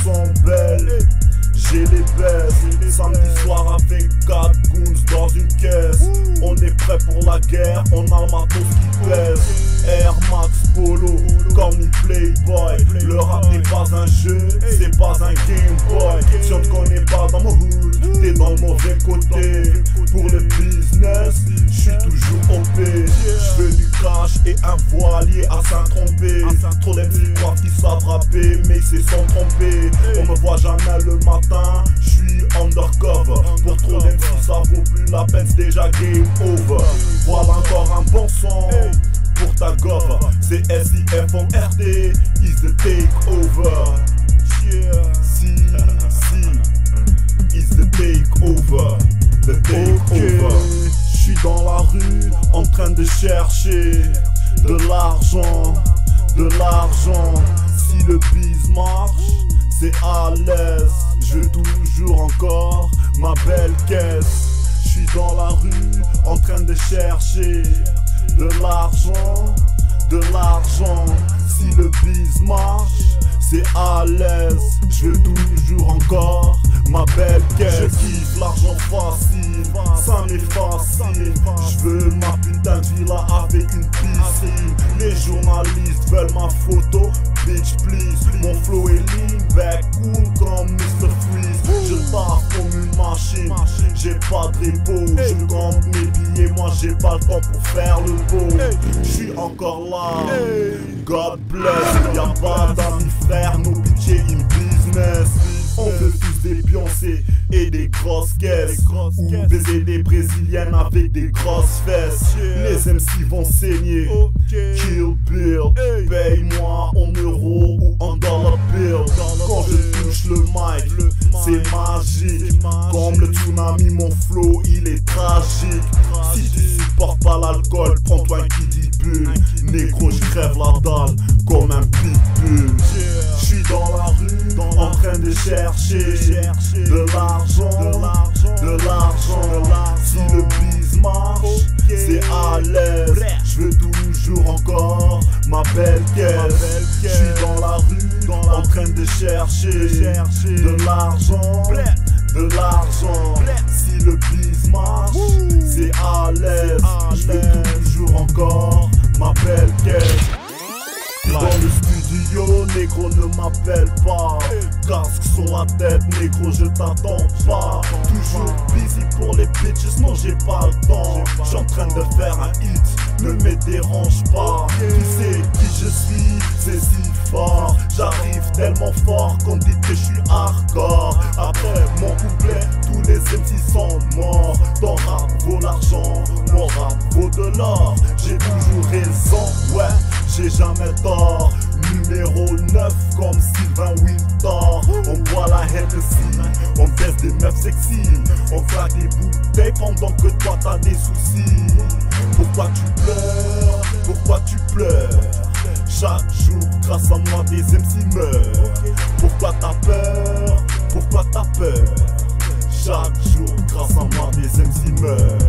sont belles, j'ai les baisses. Samedi soir avec 4 goons dans une caisse. On est prêt pour la guerre, on a le matos qui pèse. Air Max Polo, comme une Playboy. Le rap n'est pas un jeu, c'est pas un Game Boy. Si on te connaît pas dans mon hood, t'es dans le mauvais côté. Pour le business, j'suis toujours OP. J'veux du cash et un voilier à Saint-Trompé. Trop d'MC croient qu'ils savent rapper, mais c'est sans tromper. On me voit jamais le matin, j'suis undercover. Pour trop d'MC ça vaut plus la peine, c'est déjà game over. Voilà encore un bon son pour ta gova. C'est SIFORT, is the takeover. Si, is the takeover. The takeover. J'suis dans la rue en train de chercher de l'argent, de l'argent. Si le biz marche, c'est à l'aise. Je veux toujours encore ma belle caisse. J'suis dans la rue en train de chercher de l'argent, de l'argent. Si le biz marche, c'est à l'aise. Je veux toujours encore ma belle caisse. Je kiffe l'argent facile, ça m'est facile. Je veux ma putain de villa avec une piscine. Les journalistes veulent ma photo, bitch please. Mon flow est lean back, cool comme Mr. Freeze. Je taffe comme une machine, j'ai pas de repos. Je compte mes billets, moi j'ai pas le temps pour faire le beau. J'suis encore là, God bless. Y'a pas d'amis frères, nos pitié in business. On veut tous des Beyoncé et des grosses caisses, ou baiser des brésiliennes avec des grosses fesses. Les MC vont saigner, Kill Bill. Paye-moi en euros ou en dollar bill. Quand je touche le mic, c'est magique. Comme le tsunami, mon flow il est tragique. Si tu supportes pas l'alcool, prends-toi un Kiddy Bull. Négro, je crève la dalle comme un pitbull. J'suis dans la rue en train de chercher de l'argent, de l'argent. Si le biz marche, c'est à l'aise. Je veux toujours encore ma belle caisse. J'suis dans la rue en train de chercher de l'argent, de l'argent. Si le biz marche, c'est à l'aise. Je veux toujours encore ma belle caisse. Dans le studio, négro ne m'appelle pas. Casque sur la tête, négro je t'attends pas. Toujours busy pour les bitches, non j'ai pas le temps. J'suis en train de faire un hit, ne me dérange pas. Tu sais qui je suis, c'est si fort. J'arrive tellement fort qu'on dit que je suis hardcore. Après mon couplet, tous les MC sont morts. Ton rap vaut l'argent, mon rap vaut de l'or. J'ai toujours raison, ouais, j'ai jamais tort. Numéro 9 comme Sylvain Winter. On boit la Hennessy, on baisse des meufs sexy. On claque des bouteilles pendant que toi t'as des soucis. Pourquoi tu pleures? Pourquoi tu pleures? Chaque jour grâce à moi des MC meurent. Pourquoi t'as peur? Pourquoi t'as peur? Chaque jour grâce à moi des MC meurent.